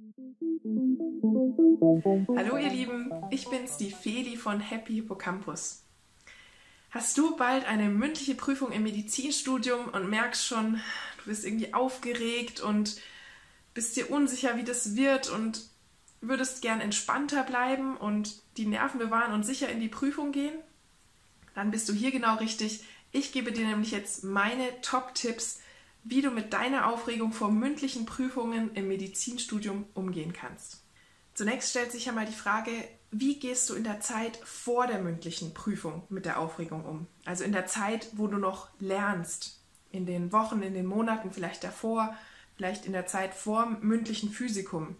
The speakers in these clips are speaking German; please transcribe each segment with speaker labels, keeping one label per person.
Speaker 1: Hallo ihr Lieben, ich bin's, die Feli von Happy Hippocampus. Hast du bald eine mündliche Prüfung im Medizinstudium und merkst schon, du bist irgendwie aufgeregt und bist dir unsicher, wie das wird und würdest gern entspannter bleiben und die Nerven bewahren und sicher in die Prüfung gehen? Dann bist du hier genau richtig. Ich gebe dir nämlich jetzt meine Top-Tipps, wie du mit deiner Aufregung vor mündlichen Prüfungen im Medizinstudium umgehen kannst. Zunächst stellt sich ja mal die Frage, wie gehst du in der Zeit vor der mündlichen Prüfung mit der Aufregung um? Also in der Zeit, wo du noch lernst, in den Wochen, in den Monaten, vielleicht davor, vielleicht in der Zeit vor dem mündlichen Physikum.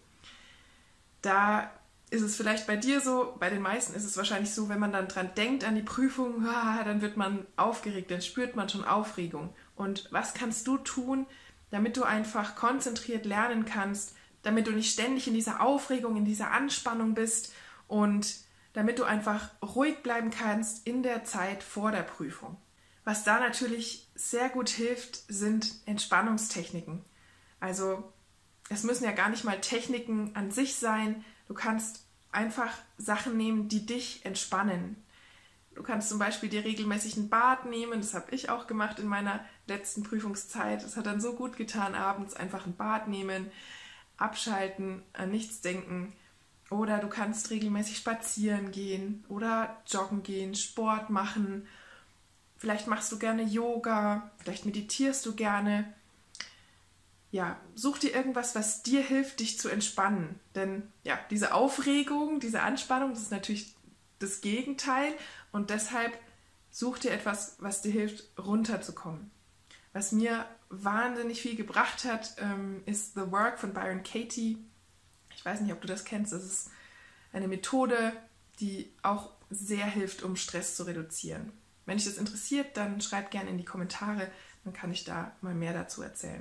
Speaker 1: Da ist es vielleicht bei dir so, bei den meisten ist es wahrscheinlich so, wenn man dann dran denkt an die Prüfung, dann wird man aufgeregt, dann spürt man schon Aufregung. Und was kannst du tun, damit du einfach konzentriert lernen kannst, damit du nicht ständig in dieser Aufregung, in dieser Anspannung bist und damit du einfach ruhig bleiben kannst in der Zeit vor der Prüfung. Was da natürlich sehr gut hilft, sind Entspannungstechniken. Also es müssen ja gar nicht mal Techniken an sich sein. Du kannst einfach Sachen nehmen, die dich entspannen. Du kannst zum Beispiel dir regelmäßig ein Bad nehmen. Das habe ich auch gemacht in meiner letzten Prüfungszeit. Es hat dann so gut getan, abends einfach ein Bad nehmen, abschalten, an nichts denken. Oder du kannst regelmäßig spazieren gehen oder joggen gehen, Sport machen. Vielleicht machst du gerne Yoga, vielleicht meditierst du gerne. Ja, such dir irgendwas, was dir hilft, dich zu entspannen. Denn ja, diese Aufregung, diese Anspannung, das ist natürlich das Gegenteil. Und deshalb such dir etwas, was dir hilft, runterzukommen. Was mir wahnsinnig viel gebracht hat, ist The Work von Byron Katie. Ich weiß nicht, ob du das kennst. Das ist eine Methode, die auch sehr hilft, um Stress zu reduzieren. Wenn dich das interessiert, dann schreib gerne in die Kommentare, dann kann ich da mal mehr dazu erzählen.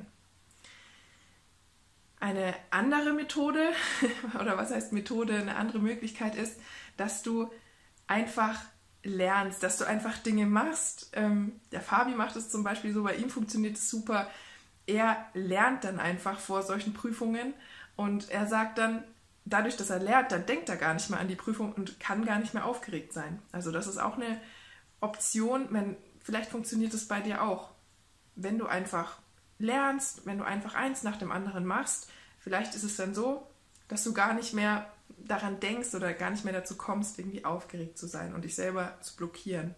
Speaker 1: Eine andere Methode, oder was heißt Methode, eine andere Möglichkeit ist, dass du einfach lernst, dass du einfach Dinge machst. Der Fabi macht es zum Beispiel so, bei ihm funktioniert es super. Er lernt dann einfach vor solchen Prüfungen und er sagt dann, dadurch, dass er lernt, dann denkt er gar nicht mehr an die Prüfung und kann gar nicht mehr aufgeregt sein. Also das ist auch eine Option, vielleicht funktioniert es bei dir auch. Wenn du einfach lernst, wenn du einfach eins nach dem anderen machst, vielleicht ist es dann so, dass du gar nicht mehr daran denkst oder gar nicht mehr dazu kommst, irgendwie aufgeregt zu sein und dich selber zu blockieren.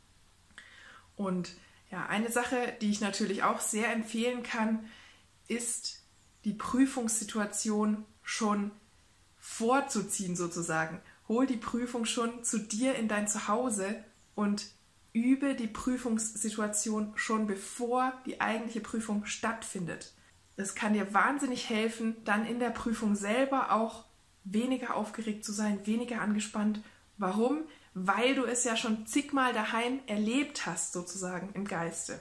Speaker 1: Und ja, eine Sache, die ich natürlich auch sehr empfehlen kann, ist die Prüfungssituation schon vorzuziehen sozusagen. Hol die Prüfung schon zu dir in dein Zuhause und übe die Prüfungssituation schon bevor die eigentliche Prüfung stattfindet. Das kann dir wahnsinnig helfen, dann in der Prüfung selber auch weniger aufgeregt zu sein, weniger angespannt. Warum? Weil du es ja schon zigmal daheim erlebt hast, sozusagen im Geiste.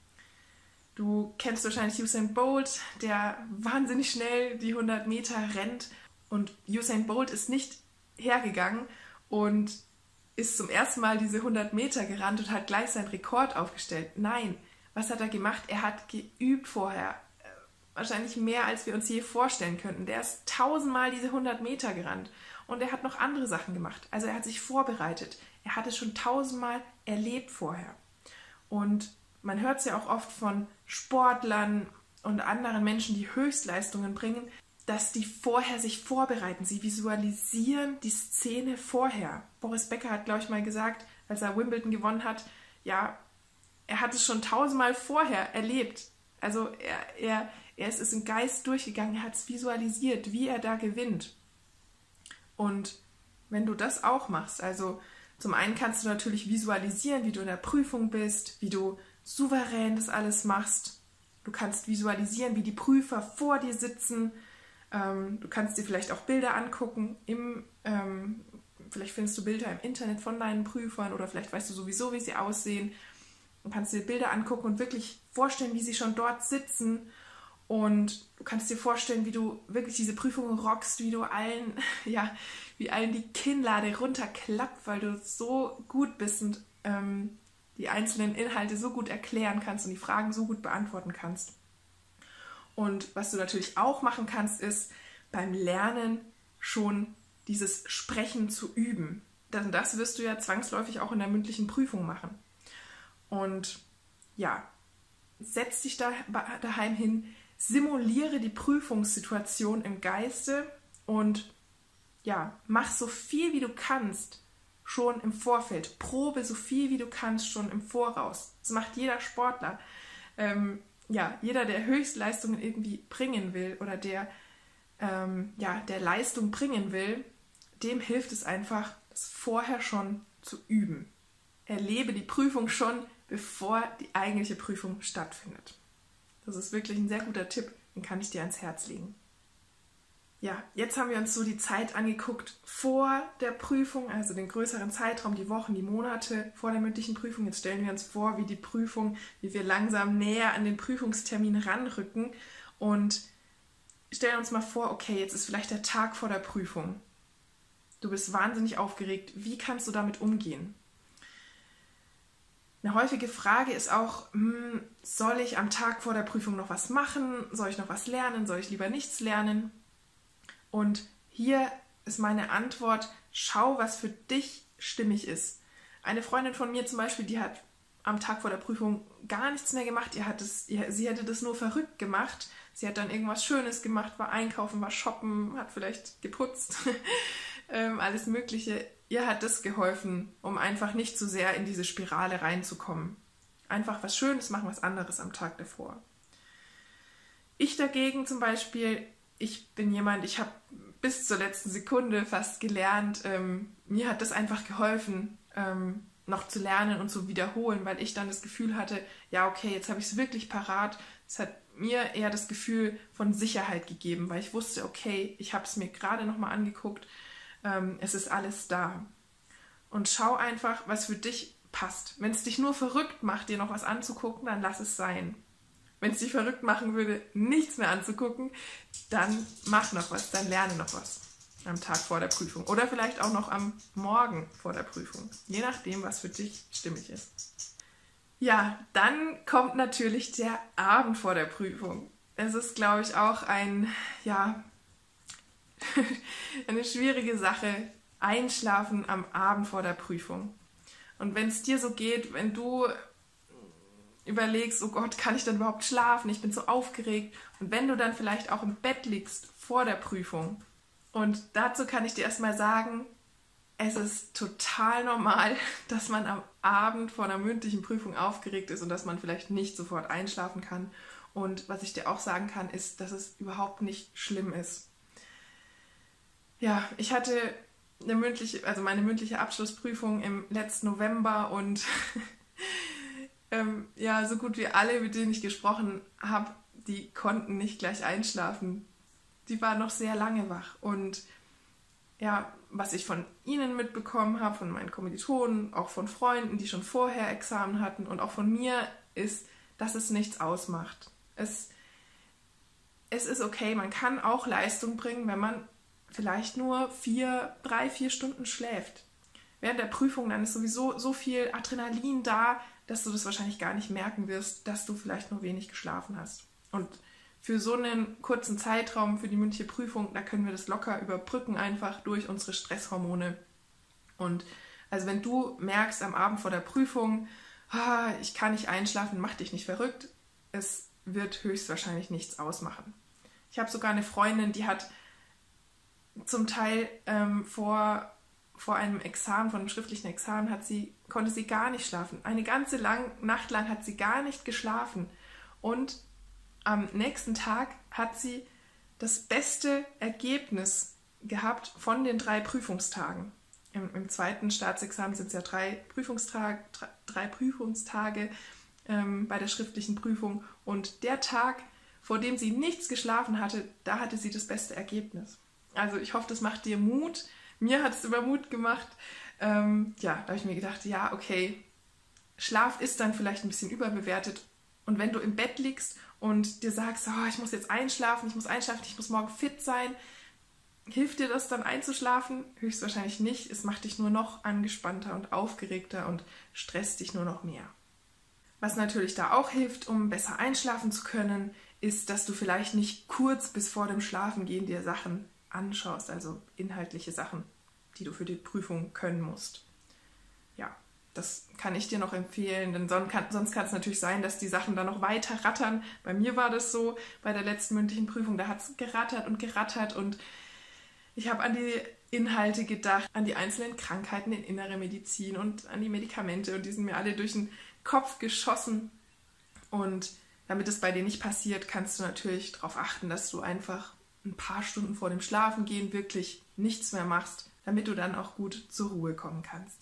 Speaker 1: Du kennst wahrscheinlich Usain Bolt, der wahnsinnig schnell die 100 Meter rennt. Und Usain Bolt ist nicht hergegangen und ist zum ersten Mal diese 100 Meter gerannt und hat gleich seinen Rekord aufgestellt. Nein, was hat er gemacht? Er hat geübt vorher. Wahrscheinlich mehr, als wir uns je vorstellen könnten. Der ist 1000-mal diese 100 Meter gerannt. Und er hat noch andere Sachen gemacht. Also er hat sich vorbereitet. Er hat es schon 1000-mal erlebt vorher. Und man hört es ja auch oft von Sportlern und anderen Menschen, die Höchstleistungen bringen, dass die vorher sich vorbereiten. Sie visualisieren die Szene vorher. Boris Becker hat, glaube ich, mal gesagt, als er Wimbledon gewonnen hat, ja, er hat es schon 1000-mal vorher erlebt. Also er ist es im Geist durchgegangen, er hat es visualisiert, wie er da gewinnt. Und wenn du das auch machst, also zum einen kannst du natürlich visualisieren, wie du in der Prüfung bist, wie du souverän das alles machst. Du kannst visualisieren, wie die Prüfer vor dir sitzen. Du kannst dir vielleicht auch Bilder angucken. Vielleicht findest du Bilder im Internet von deinen Prüfern oder vielleicht weißt du sowieso, wie sie aussehen. Du kannst dir Bilder angucken und wirklich vorstellen, wie sie schon dort sitzen. Und du kannst dir vorstellen, wie du wirklich diese Prüfung rockst, wie allen die Kinnlade runterklappt, weil du so gut bist und die einzelnen Inhalte so gut erklären kannst und die Fragen so gut beantworten kannst. Und was du natürlich auch machen kannst, ist beim Lernen schon dieses Sprechen zu üben. Denn das wirst du ja zwangsläufig auch in der mündlichen Prüfung machen. Und ja, setz dich daheim hin, simuliere die Prüfungssituation im Geiste und ja, mach so viel wie du kannst schon im Vorfeld. Probe so viel wie du kannst schon im Voraus. Das macht jeder Sportler. Jeder, der Höchstleistungen irgendwie bringen will oder der Leistung bringen will, dem hilft es einfach, das vorher schon zu üben. Erlebe die Prüfung schon, bevor die eigentliche Prüfung stattfindet. Das ist wirklich ein sehr guter Tipp, den kann ich dir ans Herz legen. Ja, jetzt haben wir uns so die Zeit angeguckt vor der Prüfung, also den größeren Zeitraum, die Wochen, die Monate vor der mündlichen Prüfung. Jetzt stellen wir uns vor, wie wir langsam näher an den Prüfungstermin ranrücken und stellen uns mal vor, okay, jetzt ist vielleicht der Tag vor der Prüfung. Du bist wahnsinnig aufgeregt. Wie kannst du damit umgehen? Eine häufige Frage ist auch, soll ich am Tag vor der Prüfung noch was machen? Soll ich noch was lernen? Soll ich lieber nichts lernen? Und hier ist meine Antwort, schau, was für dich stimmig ist. Eine Freundin von mir zum Beispiel, die hat am Tag vor der Prüfung gar nichts mehr gemacht. Sie hätte das nur verrückt gemacht. Sie hat dann irgendwas Schönes gemacht, war einkaufen, war shoppen, hat vielleicht geputzt, alles Mögliche. Ihr hat das geholfen, um einfach nicht zu sehr in diese Spirale reinzukommen. Einfach was Schönes machen, was anderes am Tag davor. Ich dagegen zum Beispiel, ich bin jemand, ich habe bis zur letzten Sekunde fast gelernt. Mir hat das einfach geholfen, noch zu lernen und zu wiederholen, weil ich dann das Gefühl hatte, ja okay, jetzt habe ich es wirklich parat. Es hat mir eher das Gefühl von Sicherheit gegeben, weil ich wusste, okay, ich habe es mir gerade nochmal angeguckt, es ist alles da. Und schau einfach, was für dich passt. Wenn es dich nur verrückt macht, dir noch was anzugucken, dann lass es sein. Wenn es dich verrückt machen würde, nichts mehr anzugucken, dann mach noch was, dann lerne noch was am Tag vor der Prüfung. Oder vielleicht auch noch am Morgen vor der Prüfung. Je nachdem, was für dich stimmig ist. Ja, dann kommt natürlich der Abend vor der Prüfung. Es ist, glaube ich, auch eine schwierige Sache, einschlafen am Abend vor der Prüfung. Und wenn es dir so geht, wenn du überlegst, oh Gott, kann ich denn überhaupt schlafen? Ich bin so aufgeregt. Und wenn du dann vielleicht auch im Bett liegst vor der Prüfung. Und dazu kann ich dir erstmal sagen, es ist total normal, dass man am Abend vor einer mündlichen Prüfung aufgeregt ist und dass man vielleicht nicht sofort einschlafen kann. Und was ich dir auch sagen kann, ist, dass es überhaupt nicht schlimm ist. Ja, ich hatte meine mündliche Abschlussprüfung im letzten November und so gut wie alle, mit denen ich gesprochen habe, die konnten nicht gleich einschlafen. Die waren noch sehr lange wach. Und ja, was ich von ihnen mitbekommen habe, von meinen Kommilitonen, auch von Freunden, die schon vorher Examen hatten und auch von mir, ist, dass es nichts ausmacht. Es ist okay, man kann auch Leistung bringen, wenn man vielleicht nur 3-4 Stunden schläft. Während der Prüfung dann ist sowieso so viel Adrenalin da, dass du das wahrscheinlich gar nicht merken wirst, dass du vielleicht nur wenig geschlafen hast. Und für so einen kurzen Zeitraum, für die mündliche Prüfung, da können wir das locker überbrücken, einfach durch unsere Stresshormone. Und also wenn du merkst am Abend vor der Prüfung, ich kann nicht einschlafen, mach dich nicht verrückt, es wird höchstwahrscheinlich nichts ausmachen. Ich habe sogar eine Freundin, die hat zum Teil vor einem Examen, vor einem schriftlichen Examen, konnte sie gar nicht schlafen. Eine ganze Nacht lang hat sie gar nicht geschlafen. Und am nächsten Tag hat sie das beste Ergebnis gehabt von den 3 Prüfungstagen. Im zweiten Staatsexamen sind es ja 3 Prüfungstage bei der schriftlichen Prüfung. Und der Tag, vor dem sie nichts geschlafen hatte, da hatte sie das beste Ergebnis. Also ich hoffe, das macht dir Mut. Mir hat es immer Mut gemacht. Da habe ich mir gedacht, ja, okay, Schlaf ist dann vielleicht ein bisschen überbewertet. Und wenn du im Bett liegst und dir sagst, ich muss jetzt einschlafen, ich muss morgen fit sein, hilft dir das dann einzuschlafen? Höchstwahrscheinlich nicht. Es macht dich nur noch angespannter und aufgeregter und stresst dich nur noch mehr. Was natürlich da auch hilft, um besser einschlafen zu können, ist, dass du vielleicht nicht kurz bis vor dem Schlafengehen dir Sachen anschaust, also inhaltliche Sachen, die du für die Prüfung können musst. Ja, das kann ich dir noch empfehlen, denn sonst kann es natürlich sein, dass die Sachen dann noch weiter rattern. Bei mir war das so, bei der letzten mündlichen Prüfung, da hat es gerattert und ich habe an die Inhalte gedacht, an die einzelnen Krankheiten in innere Medizin und an die Medikamente und die sind mir alle durch den Kopf geschossen. Und damit es bei dir nicht passiert, kannst du natürlich darauf achten, dass du einfach ein paar Stunden vor dem Schlafengehen wirklich nichts mehr machst, damit du dann auch gut zur Ruhe kommen kannst.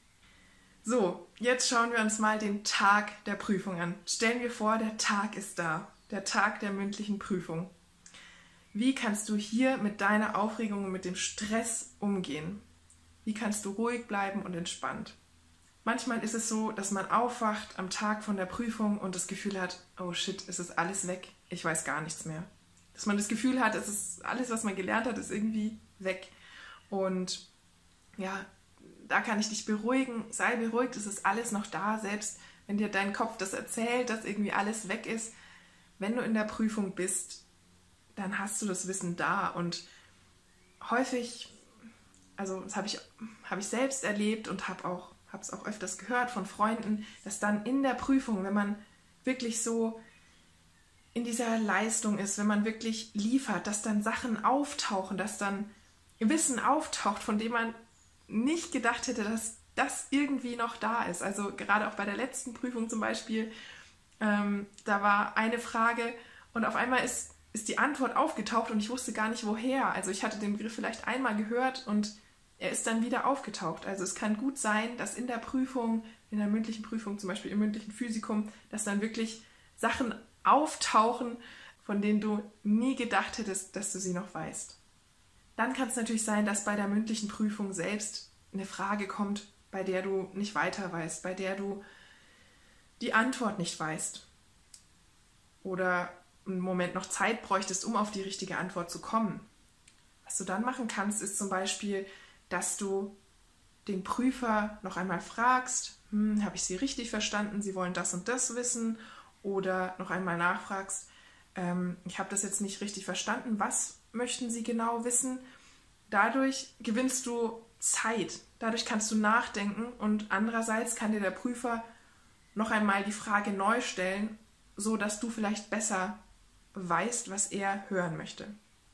Speaker 1: So, jetzt schauen wir uns mal den Tag der Prüfung an. Stellen wir vor, der Tag ist da, der Tag der mündlichen Prüfung. Wie kannst du hier mit deiner Aufregung und mit dem Stress umgehen? Wie kannst du ruhig bleiben und entspannt? Manchmal ist es so, dass man aufwacht am Tag von der Prüfung und das Gefühl hat, oh shit, es ist alles weg, ich weiß gar nichts mehr. Dass man das Gefühl hat, es ist alles, was man gelernt hat, ist irgendwie weg. Und ja, da kann ich dich beruhigen, sei beruhigt, es ist alles noch da, selbst wenn dir dein Kopf das erzählt, dass irgendwie alles weg ist. Wenn du in der Prüfung bist, dann hast du das Wissen da und häufig, also das habe ich selbst erlebt und habe es auch öfters gehört von Freunden, dass dann in der Prüfung, wenn man wirklich so in dieser Leistung ist, wenn man wirklich liefert, dass dann Sachen auftauchen, dass dann Wissen auftaucht, von dem man nicht gedacht hätte, dass das irgendwie noch da ist. Also gerade auch bei der letzten Prüfung zum Beispiel, da war eine Frage und auf einmal ist die Antwort aufgetaucht und ich wusste gar nicht woher. Also ich hatte den Begriff vielleicht einmal gehört und er ist dann wieder aufgetaucht. Also es kann gut sein, dass in der Prüfung, in der mündlichen Prüfung, zum Beispiel im mündlichen Physikum, dass dann wirklich Sachen auftauchen, von denen du nie gedacht hättest, dass du sie noch weißt. Dann kann es natürlich sein, dass bei der mündlichen Prüfung selbst eine Frage kommt, bei der du nicht weiter weißt, bei der du die Antwort nicht weißt oder einen Moment noch Zeit bräuchtest, um auf die richtige Antwort zu kommen. Was du dann machen kannst, ist zum Beispiel, dass du den Prüfer noch einmal fragst, habe ich Sie richtig verstanden, Sie wollen das und das wissen, oder noch einmal nachfragst, ich habe das jetzt nicht richtig verstanden, was möchten Sie genau wissen? Dadurch gewinnst du Zeit, dadurch kannst du nachdenken und andererseits kann dir der Prüfer noch einmal die Frage neu stellen, so dass du vielleicht besser weißt, was er hören möchte.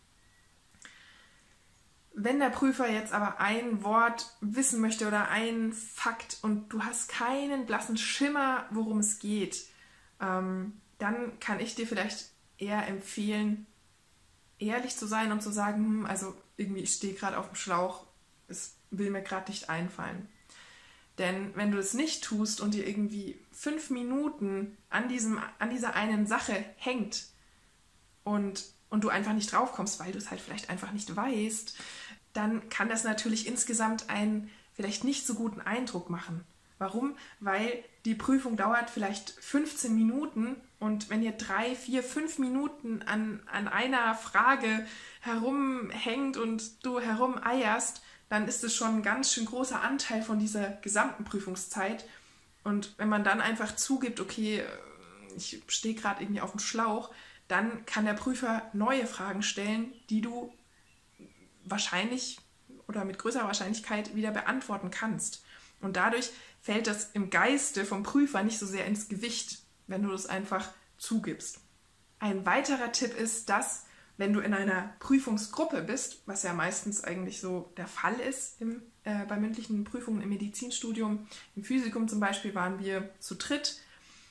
Speaker 1: Wenn der Prüfer jetzt aber ein Wort wissen möchte oder einen Fakt und du hast keinen blassen Schimmer, worum es geht, dann kann ich dir vielleicht eher empfehlen, ehrlich zu sein und zu sagen, also irgendwie ich stehe gerade auf dem Schlauch, es will mir gerade nicht einfallen. Denn wenn du es nicht tust und dir irgendwie 5 Minuten an dieser einen Sache hängt und du einfach nicht draufkommst, weil du es halt vielleicht einfach nicht weißt, dann kann das natürlich insgesamt einen vielleicht nicht so guten Eindruck machen. Warum? Weil die Prüfung dauert vielleicht 15 Minuten und wenn ihr 3, 4, 5 Minuten an einer Frage herumhängt und du herumeierst, dann ist es schon ein ganz schön großer Anteil von dieser gesamten Prüfungszeit. Und wenn man dann einfach zugibt, okay, ich stehe gerade irgendwie auf dem Schlauch, dann kann der Prüfer neue Fragen stellen, die du wahrscheinlich oder mit größerer Wahrscheinlichkeit wieder beantworten kannst. Und dadurch fällt das im Geiste vom Prüfer nicht so sehr ins Gewicht, wenn du das einfach zugibst. Ein weiterer Tipp ist, dass, wenn du in einer Prüfungsgruppe bist, was ja meistens eigentlich so der Fall ist bei mündlichen Prüfungen im Medizinstudium, im Physikum zum Beispiel waren wir zu dritt,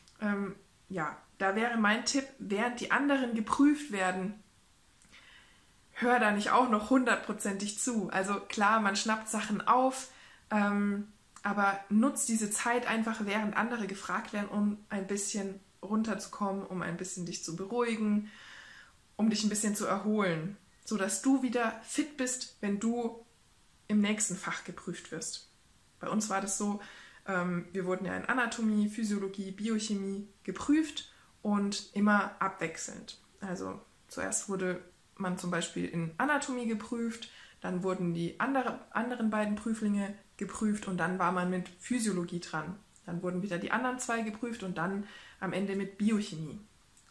Speaker 1: da wäre mein Tipp, während die anderen geprüft werden, hör da nicht auch noch 100%ig zu. Also klar, man schnappt Sachen auf, aber nutz diese Zeit einfach, während andere gefragt werden, um ein bisschen runterzukommen, um ein bisschen dich zu beruhigen, um dich ein bisschen zu erholen, sodass du wieder fit bist, wenn du im nächsten Fach geprüft wirst. Bei uns war das so, wir wurden ja in Anatomie, Physiologie, Biochemie geprüft und immer abwechselnd. Also zuerst wurde man zum Beispiel in Anatomie geprüft, dann wurden die anderen beiden Prüflinge geprüft und dann war man mit Physiologie dran. Dann wurden wieder die anderen 2 geprüft und dann am Ende mit Biochemie.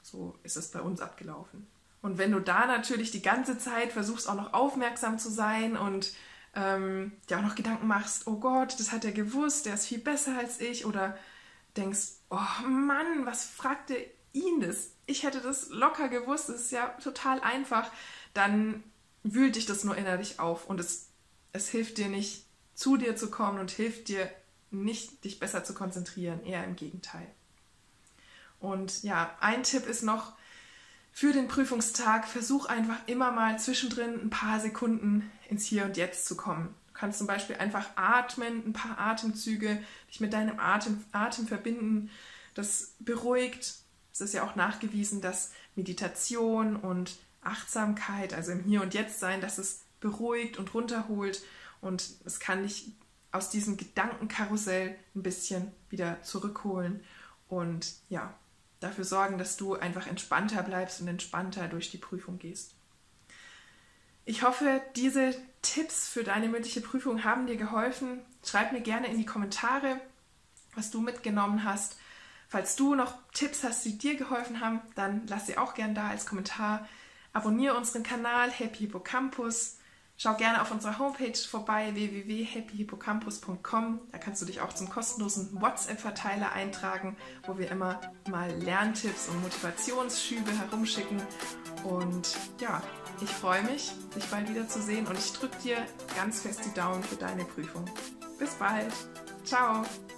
Speaker 1: So ist es bei uns abgelaufen. Und wenn du da natürlich die ganze Zeit versuchst, auch noch aufmerksam zu sein und dir auch noch Gedanken machst, oh Gott, das hat er gewusst, der ist viel besser als ich, oder denkst, oh Mann, was fragte ihn das? Ich hätte das locker gewusst, das ist ja total einfach, dann wühlt dich das nur innerlich auf und es hilft dir nicht, zu dir zu kommen und hilft dir nicht, dich besser zu konzentrieren, eher im Gegenteil. Und ja, ein Tipp ist noch, für den Prüfungstag versuch einfach immer mal zwischendrin ein paar Sekunden ins Hier und Jetzt zu kommen. Du kannst zum Beispiel einfach atmen, ein paar Atemzüge, dich mit deinem Atem verbinden. Das beruhigt. Es ist ja auch nachgewiesen, dass Meditation und Achtsamkeit, also im Hier und Jetzt sein, dass es beruhigt und runterholt und es kann dich aus diesem Gedankenkarussell ein bisschen wieder zurückholen und ja, dafür sorgen, dass du einfach entspannter bleibst und entspannter durch die Prüfung gehst. Ich hoffe, diese Tipps für deine mündliche Prüfung haben dir geholfen. Schreib mir gerne in die Kommentare, was du mitgenommen hast. Falls du noch Tipps hast, die dir geholfen haben, dann lass sie auch gerne da als Kommentar. Abonniere unseren Kanal Happy Hippocampus. Schau gerne auf unserer Homepage vorbei, www.happyhippocampus.com. Da kannst du dich auch zum kostenlosen WhatsApp-Verteiler eintragen, wo wir immer mal Lerntipps und Motivationsschübe herumschicken. Und ja, ich freue mich, dich bald wiederzusehen und ich drücke dir ganz fest die Daumen für deine Prüfung. Bis bald. Ciao.